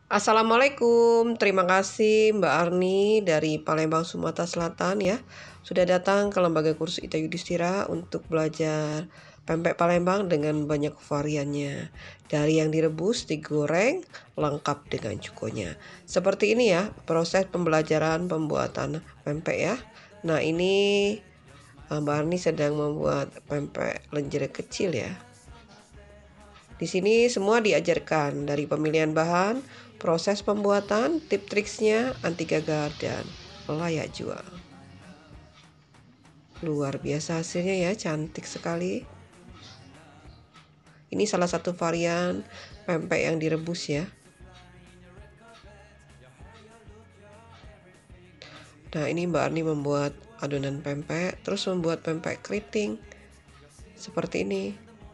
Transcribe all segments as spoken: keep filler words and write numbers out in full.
Assalamualaikum, terima kasih Mbak Arni dari Palembang, Sumatera Selatan ya. Sudah datang ke lembaga kursus Ita Yudhistira untuk belajar pempek Palembang dengan banyak variannya. Dari yang direbus, digoreng, lengkap dengan cukonya. Seperti ini ya, proses pembelajaran pembuatan pempek ya. Nah ini eh, Mbak Arni sedang membuat pempek lenjer kecil ya. Di sini semua diajarkan dari pemilihan bahan, proses pembuatan, tip triksnya, anti gagal, dan layak jual. Luar biasa hasilnya ya, cantik sekali. Ini salah satu varian pempek yang direbus ya. Nah ini Mbak Arni membuat adonan pempek, terus membuat pempek keriting seperti ini.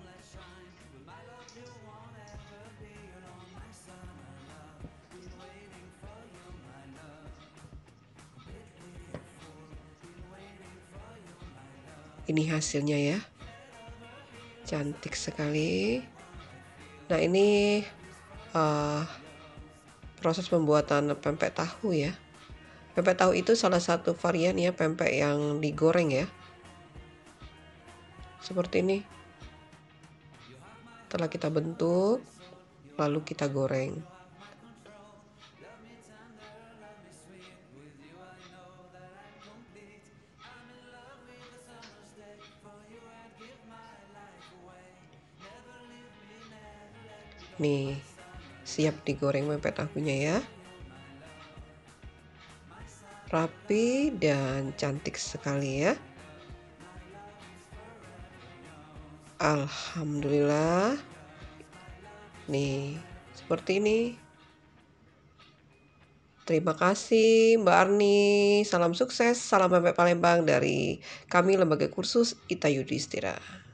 Ini hasilnya ya, cantik sekali. Nah ini uh, proses pembuatan pempek tahu ya. Pempek tahu itu salah satu varian ya pempek yang digoreng ya. Seperti ini. Setelah kita bentuk, lalu kita goreng. Nih, siap digoreng pempek tahunya ya. Rapi dan cantik sekali ya. Alhamdulillah. Nih, seperti ini. Terima kasih Mbak Arni. Salam sukses, salam pempek Palembang dari kami lembaga kursus Ita Yudhistira.